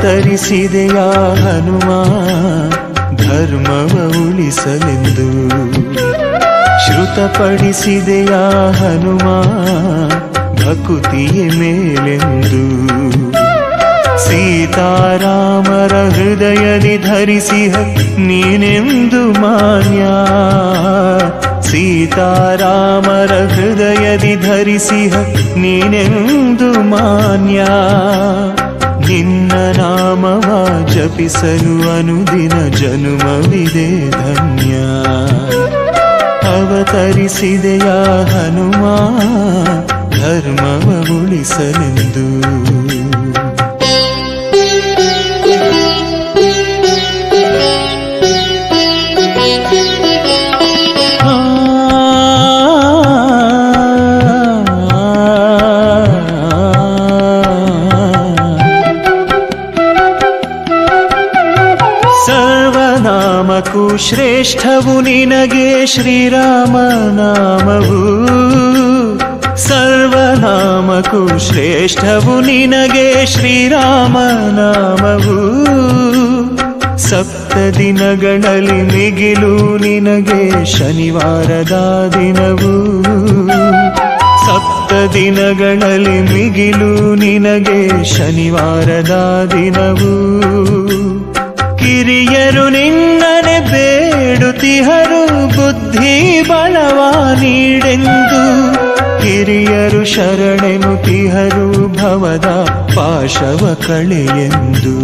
ಅವತರಿಸಿದೆಯ ಹನುಮ ಧರ್ಮವ ಉಳಿಸಲೆಂದು. ಶ್ರುತಪಡಿಸಿದೆಯ ಹನುಮ ಭಕುತಿಯ ಮೇಲೆಂದು. ಸೀತಾರಾಮರ ಹೃದಯದಿ ಧರಿಸಿಹ ನೀನೆಂದು ಮಾನ್ಯ. ಸೀತಾರಾಮರ ಹೃದಯದಿ ಧರಿಸಿಹ ನೀನೆಂದು ಮಾನ್ಯ. ನಿನ್ನ ನಾಮವ ಜಪಿಸಲು ಅನುದಿನ ಜನುಮವಿದೆ ಧನ್ಯ. ಅವತರಿಸಿದೆಯ ಹನುಮ ಧರ್ಮವ ಉಳಿಸಲೆಂದು. ಸರ್ವನಾಮಕ್ಕೂ ಶ್ರೇಷ್ಠವು ನಿನಗೆ ಶ್ರೀರಾಮ ನಾಮವು. ಸರ್ವನಾಮಕ್ಕೂ ಶ್ರೇಷ್ಠವು ನಿನಗೆ ಶ್ರೀರಾಮ ನಾಮವು. ಸಪ್ತ ದಿನಗಳಲ್ಲಿ ಮಿಗಿಲು ನಿನಗೆ ಶನಿವಾರದ ದಿನವು. ಸಪ್ತ ದಿನಗಳಲ್ಲಿ ಮಿಗಿಲು ನಿನಗೆ ಶನಿವಾರದ ದಿನವು. ಕಿರಿಯರು ನಿನ್ನನೆ ಬೇಡುತ್ತಿಹರು ಬುದ್ಧಿ ಬಲವ ನೀಡೆಂದು. ಹಿರಿಯರು ಶರಣೆನುತಿಹರು ಭವದ ಪಾಶವ ಕಳೆಯೆಂದು.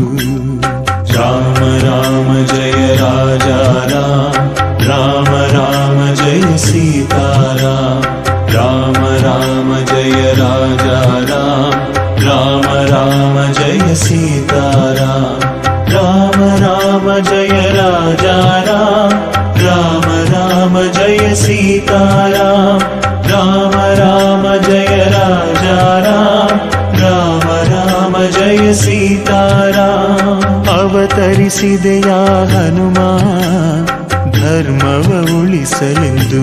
ರಾಮ ರಾಮ ಜಯ ರಾಜ ರಾಮ. ರಾಮ ರಾಮ ಜಯ ಸೀತಾರಾಮ. ರಾಮ ರಾಮ ಜಯ ರಾಜ ರಾಮ. ರಾಮ ರಾಮ ಜಯ ಸೀತಾರಾಮ. ರಾಮ ರಾಮ ಜಯ ರಾಜ ರಾಮ. ರಾಮ ರಾಮ ಜಯ ಸೀತಾರಾಮ. ರಾಮ ರಾಮ ಜಯ ರಾಜ ರಾಮ. ರಾಮ ರಾಮ ಜಯ ಸೀತಾರಾಮ. ಅವತರಿಸಿದೆಯ ಹನುಮ ಧರ್ಮವ ಉಳಿಸಲೆಂದು.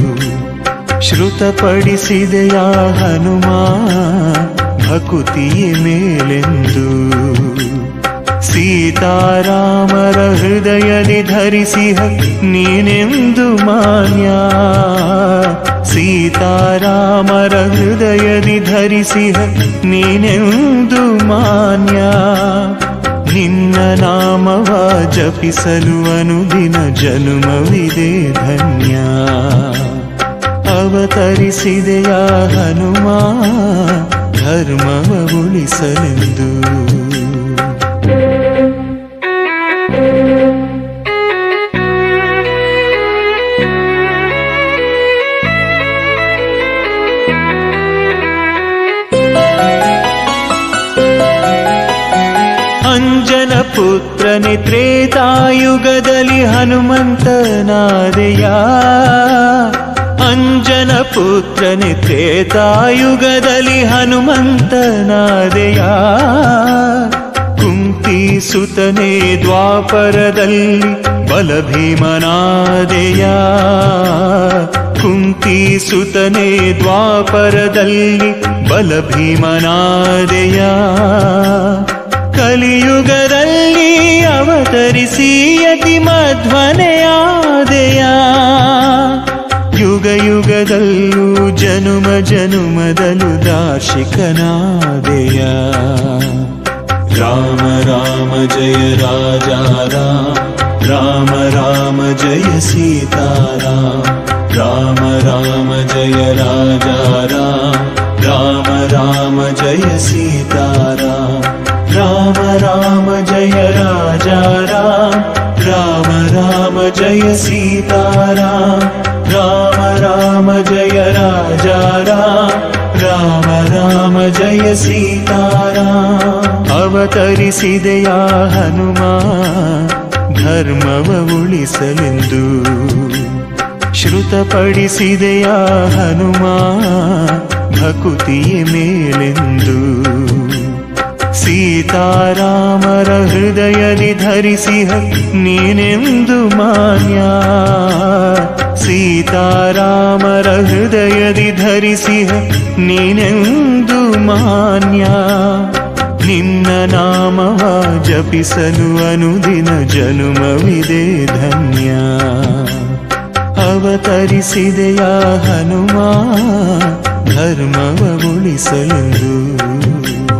ಶ್ರುತಪಡಿಸಿದೆಯ ಹನುಮ ಭಕುತಿಯ ಮೇಲೆಂದು. ಸೀತಾರಾಮರ ಹೃದಯದಿ ಧರಿಸಿಹ ನೀನೆಂದು ಮಾನ್ಯ. ಸೀತಾರಾಮರ ಹೃದಯದಿ ಧರಿಸಿಹ ನೀನೆಂದು ಮಾನ್ಯ. ನಿನ್ನ ನಾಮವ ಜಪಿಸಲು ಅನುದಿನ ಜನುಮವಿದೆ ಧನ್ಯ. ಅವತರಿಸಿದೆಯ ಹನುಮ ಧರ್ಮವ ಉಳಿಸಲೆಂದು. ಅಂಜನ ಪುತ್ರನೆ ತ್ರೇತಾಯುಗದಲ್ಲಿ ಹನುಮಂತನಾದೆಯ. ಅಂಜನ ಪುತ್ರನೆ ತ್ರೇತಾಯುಗದಲ್ಲಿ ಹನುಮಂತನಾದೆಯ. ಕುಂತಿ ಸುತನೆ ದ್ವಾಪರದಲ್ಲಿ ಬಲಭೀಮನಾದೆಯ. ಕುಂತಿ ಸುತನೆ ದ್ವಾಪರದಲ್ಲಿ ಬಲಭೀಮನಾದೆಯ. ಕಲಿಯುಗದಲ್ಲಿ ಅವತರಿಸಿ ಯತಿ ಮಧ್ವನೆಯಾದೆಯ. ಯುಗ ಯುಗದಲ್ಲೂ ಜನುಮ ಜನುಮದಲ್ಲೂ ದಾರ್ಶಿಕನಾದೆಯ. ರಾಮ ರಾಮ ಜಯ ರಾಜ ರಾಮ. ರಾಮ ರಾಮ ಜಯ ಸೀತಾರಾಮ. ರಾಮ ರಾಮ ಜಯ ರಾಜ ರಾಮ. ರಾಮ ರಾಮ ಜಯ ಸೀತಾರಾಮ. ರಾಮ ರಾಮ ಜಯ ರಾಜ ರಾಮ. ರಾಮ ರಾಮ ಜಯ ಸೀತಾರಾಮ. ರಾಮ ರಾಮ ಜಯ ರಾಜ ರಾಮ. ರಾಮ ರಾಮ ಜಯ ಸೀತಾರಾಮ. ಅವತರಿಸಿದೆಯ ಹನುಮ ಧರ್ಮವ ಉಳಿಸಲೆಂದು. ಶ್ರುತಪಡಿಸಿದೆಯ ಹನುಮ ಭಕುತಿಯ ಮೇಲೆಂದು. ಸೀತಾರಾಮರ ಹೃದಯದಿ ಧರಿಸಿಹ ನೀನೆಂದು ಮಾನ್ಯ. ಸೀತಾರಾಮರ ಹೃದಯದಿ ಧರಿಸಿಹ ನೀನೆಂದು ಮಾನ್ಯ. ನಿನ್ನ ನಾಮವ ಜಪಿಸಲು ಅನುದಿನ ಜನುಮವಿದೆ ಧನ್ಯ. ಅವತರಿಸಿದೆಯ ಹನುಮ ಧರ್ಮವ ಉಳಿಸಲೆಂದು.